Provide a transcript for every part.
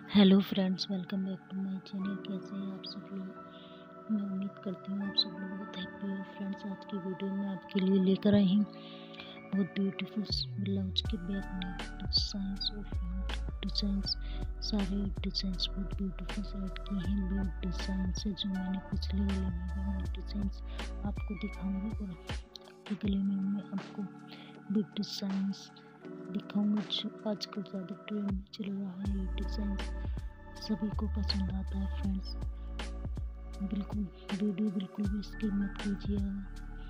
Hello friends, welcome back to my channel. कैसे हैं आप सब लोग? मैं उम्मीद करती हूँ आप सब लोग बहुत हैप्पी हो। फ्रेंड्स, आज की वीडियो में आपके लिए लेकर आई हूँ बहुत ब्यूटीफुल ब्लाउज के बैक नेक डिजाइंस और फ्रंट डिजाइंस। सारे डिजाइंस बहुत ब्यूटीफुल सेलेक्ट किए हैं। ब्यूट डिजाइन से जो मैंने पिछले गले में भी मैंने डिजाइंस आपको दिखाऊंगी और आपके गले में मैं आपको ब्यूट डिजाइंस दिखाऊंगी जो आजकल ज़्यादा ट्रेंड में चल रहा है। ये डिज़ाइन सभी को पसंद आता है। फ्रेंड्स, वीडियो बिल्कुल भी स्किप मत कीजिएगा।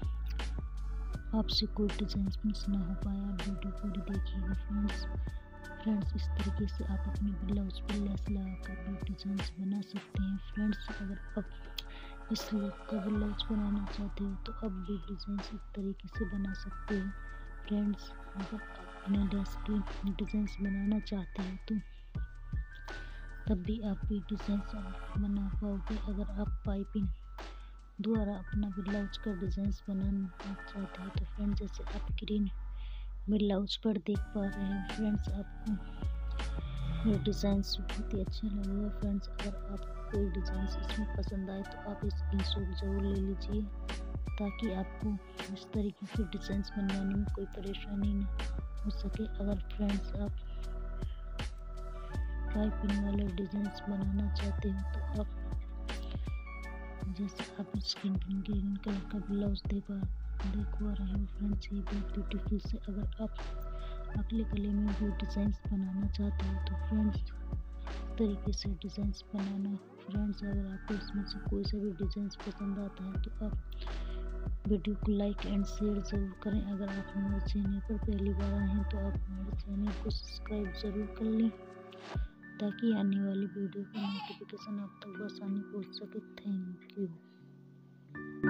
आपसे कोई डिज़ाइन मिस ना हो पाए, आप वीडियो पूरी देखिएगा। फ्रेंड्स, इस तरीके से आप अपने ब्लाउज पर लेस लगाकर भी डिज़ाइन बना सकते हैं। फ्रेंड्स, अगर आप इस लुक का ब्लाउज बनाना चाहते हो तो आप भी डिज़ाइन इस तरीके से बना सकते हो। फ्रेंड्स, अगर आप अपने ड्रेस की डिज़ाइंस बनाना चाहते हो तो तब भी आप भी डिज़ाइंस बना पाओगे। अगर आप पाइपिंग द्वारा अपना ब्लाउज का डिज़ाइंस बनाना चाहते हो तो फ्रेंड्स, जैसे आप ग्रीन ब्लाउज पर देख पा रहे हैं। फ्रेंड्स, आपको ये डिज़ाइंस बहुत ही अच्छा लगेगा। फ्रेंड्स, अगर आपको कोई डिज़ाइंस इसमें पसंद आए तो आप स्क्रीनशॉट ज़रूर ले लीजिए ताकि आपको इस तरीके की डिज़ाइंस बनवाने में कोई परेशानी न हो सके। अगर फ्रेंड्स आप पाइपिंग वाले डिज़ाइंस बनाना चाहते हो तो आप जैसे आप स्किन ग्रीन कलर का ब्लाउज देखवा रहे हो। फ्रेंड्स, ये बहुत ब्यूटीफुल से अगर आप अगले गले में भी डिज़ाइंस बनाना चाहते हो तो फ्रेंड्स इस तरीके से डिज़ाइंस बनाना। फ्रेंड्स, अगर आपको इसमें से कोई सा भी डिज़ाइंस पसंद आता है तो आप वीडियो को लाइक एंड शेयर ज़रूर करें। अगर आप हमारे चैनल पर पहली बार आए हैं तो आप हमारे चैनल को सब्सक्राइब ज़रूर कर लें ताकि आने वाली वीडियो का नोटिफिकेशन आप तक आसानी पहुंच सके। Thank you.